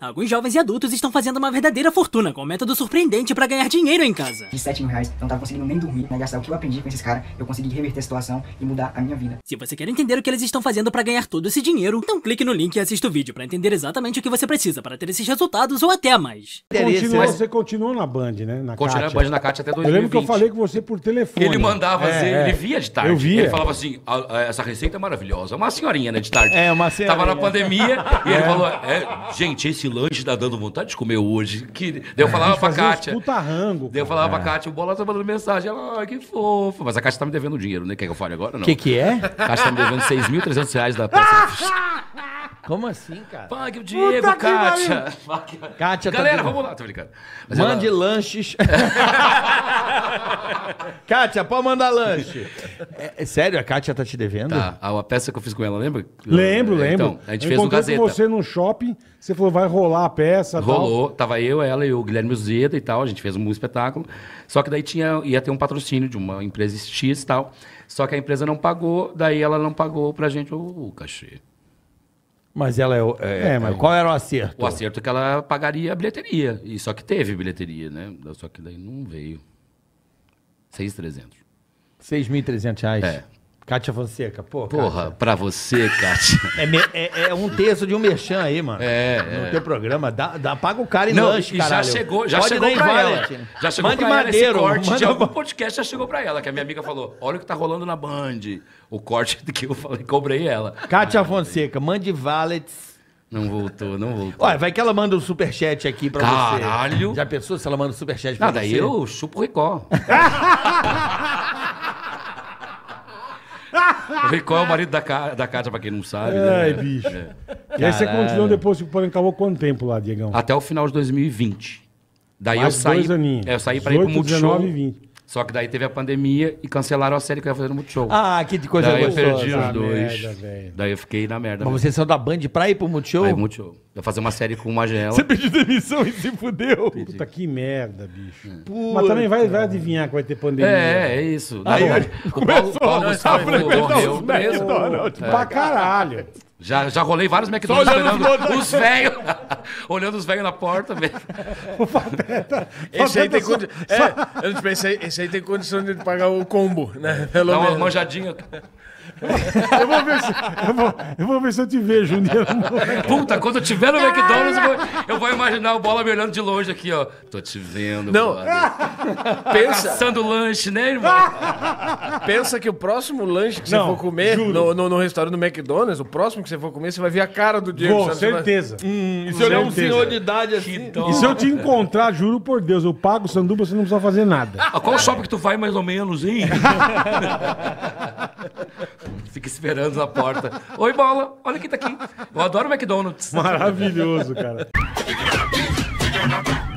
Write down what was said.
Alguns jovens e adultos estão fazendo uma verdadeira fortuna com um método surpreendente para ganhar dinheiro em casa. De 7 mil reais, não tava conseguindo nem dormir, né? Gastar o que eu aprendi com esses caras, eu consegui reverter a situação e mudar a minha vida. Se você quer entender o que eles estão fazendo para ganhar todo esse dinheiro, então clique no link e assista o vídeo para entender exatamente o que você precisa para ter esses resultados ou até mais. Você continuou na Band, né? Continuou na Band na Kátia até 2020. Eu lembro que eu falei com você por telefone. Ele mandava, ele via de tarde. Eu via. Ele falava assim, essa receita é maravilhosa. Uma senhorinha, né, de tarde. Uma senhorinha. Tava na pandemia e ele falou, gente, esse lanche tá dando vontade de comer hoje. Daí eu falava pra Kátia. Puta rango. Daí eu falava pra Kátia, o Bola tá mandando mensagem. Ela, que fofo. Mas a Kátia tá me devendo dinheiro, né? Quer que eu fale agora? Não. O que é? A Kátia tá me devendo R$6.300 da peça. Como assim, cara? Pague o Diego, Kátia. Kátia, Galera, vamos lá, tô brincando. Mas mande lanches. Kátia, pode mandar lanche. É sério, a Kátia tá te devendo? Tá, a peça que eu fiz com ela, lembra? Lembro. Então, a gente eu fez no encontrei Gazeta. com você no shopping, você falou, vai rolar a peça. Rolou, tal. tava eu, ela e o Guilherme Zeda e tal, a gente fez um espetáculo. Só que daí ia ter um patrocínio de uma empresa X e tal. Só que a empresa não pagou, daí ela não pagou pra gente o cachê. Mas ela mas qual era o acerto? O acerto é que ela pagaria a bilheteria. E só que teve bilheteria, né? Só que daí não veio. 6.300. R$6.300. É. Kátia Fonseca, Porra, Kátia. pra você, Kátia. É um terço de um merchan aí, mano. No teu programa. Paga o cara em lanche, caralho. Já chegou pra ela. Já chegou Mande pra ela madeiro, esse corte de manda- algum podcast, já chegou pra ela. Que a minha amiga falou, olha o que tá rolando na Band. O corte que eu falei, cobrei ela. Kátia Fonseca, mande valets. Não voltou. Olha, vai que ela manda um superchat aqui pra você. Caralho. Já pensou se ela manda um superchat pra Nada, você? daí eu chupo o Ricó. O Ricó é o marido da Kátia, pra quem não sabe. Ai, né? bicho. E aí você continuou depois que o Pânico acabou quanto tempo lá, Diegão? Até o final de 2020. Daí Mais eu saí. 2 aninhos. Eu saí pra ir pro 18, Multishow. 19 e 20. Só que daí teve a pandemia e cancelaram a série que eu ia fazer no Multishow. Ah, que coisa Daí eu gostosa. perdi os dois. merda, velho. Daí eu fiquei na merda. Mas você saiu da Band pra ir pro Multishow? Aí Multishow. Eu ia fazer uma série com o Magela. Você pediu demissão e se fudeu. Puta, que merda, bicho. Mas também vai adivinhar que vai ter pandemia. É isso. Aí, Daí o Paulo Gustavo morreu preso. Pra caralho. Já rolei vários McDonald's Só olhando esperando os velhos. Olhando os velhos na porta, velho. Esse aí tem condição. Eu te pensei, esse aí tem condição de pagar o combo, né? Pelo Dá uma menos. manjadinha. Eu vou ver se eu te vejo um dia. Puta, quando eu tiver no McDonald's, eu vou imaginar o Bola me olhando de longe aqui, ó. Tô te vendo, Não. brother. Pensa, Passando lanche, né, irmão? pensa que o próximo lanche que você Não, for comer juro. no restaurante do McDonald's, o próximo que você for comer, você vai ver a cara do Diego. Com sabe? Você vai- certeza. E se olhar um certeza. senhor de idade assim... E se eu te encontrar, juro por Deus, eu pago o sanduba, você não precisa fazer nada. Qual shopping que tu vai mais ou menos, hein? Fica esperando na porta. Oi, Bola, olha quem tá aqui. Eu adoro McDonald's. Maravilhoso, cara.